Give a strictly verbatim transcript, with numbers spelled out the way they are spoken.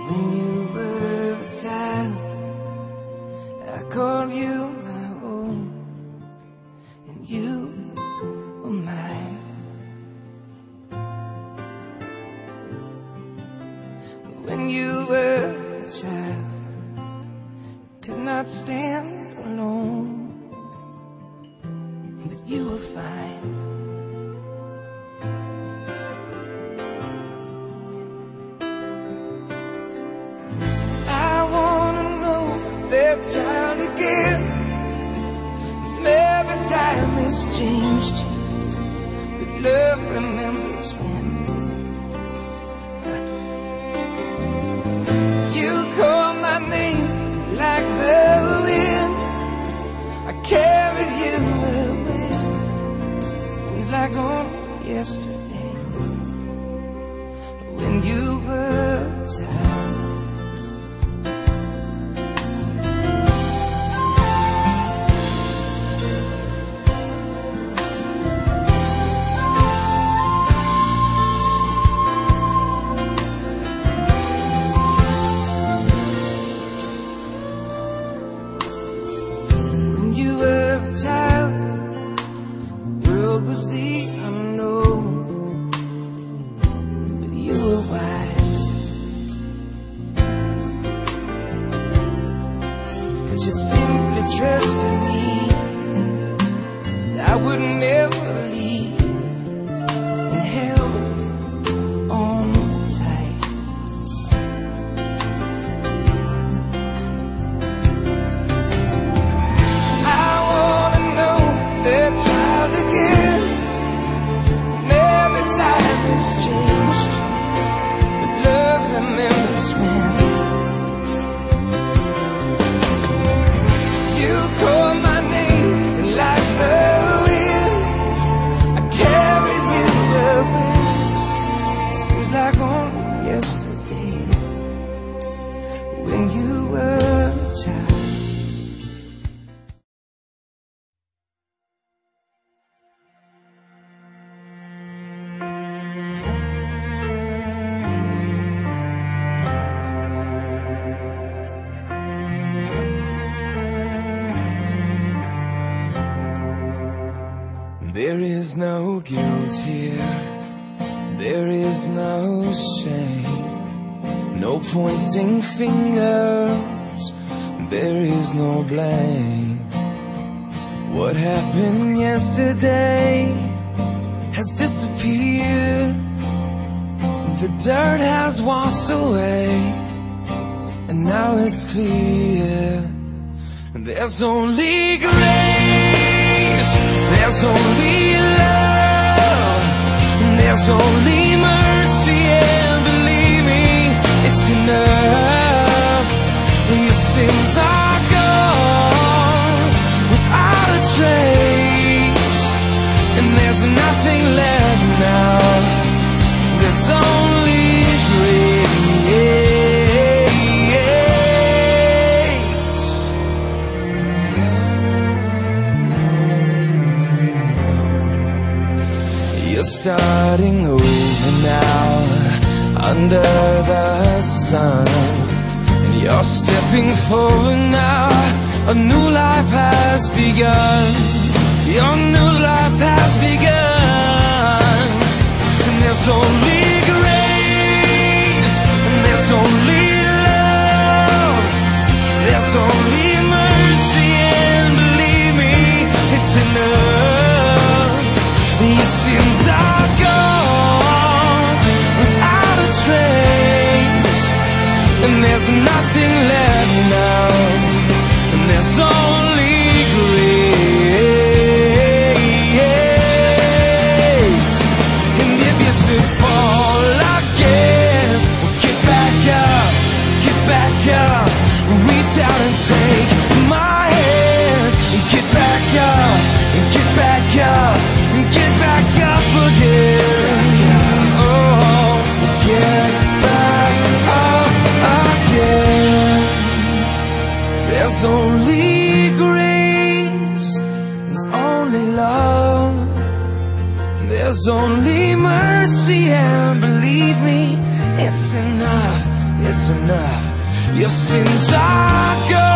When you were a child, I called you my own, and you were mine. When you were a child, you could not stand alone, but you were fine. Child again, every time it's changed, but love remembers when you call my name like the wind. I carried you away. Seems like only yesterday when you were a child. Was the unknown, but you were wise, 'cause you simply trusted me that I would never leave, and held on tight. I wanna know that child again. Time has changed, but love remembers when you call my name, and like the wind, I carried you away. Seems like only yesterday when you were a child. There is no guilt here, there is no shame, no pointing fingers, there is no blame. What happened yesterday has disappeared, the dirt has washed away, and now it's clear. There's only grace, there's only love, there's only mercy, and believe me, it's enough. Your sins are gone without a trace, and there's nothing left now. There's only grace. Starting over now, under the sun, and you're stepping forward now. A new life has begun. Your new life has begun. And there's only grace, and there's only love, there's only mercy, and believe me, it's enough. Your sins are gone without a trace, and there's nothing left now, and there's only grace. And if you should fall again, well, get back up, get back up, reach out and take my hand, and get back up, and get back up, and get back up again. Oh, get back up again. There's only grace, there's only love, there's only mercy, and believe me, it's enough, it's enough. Your sins are gone.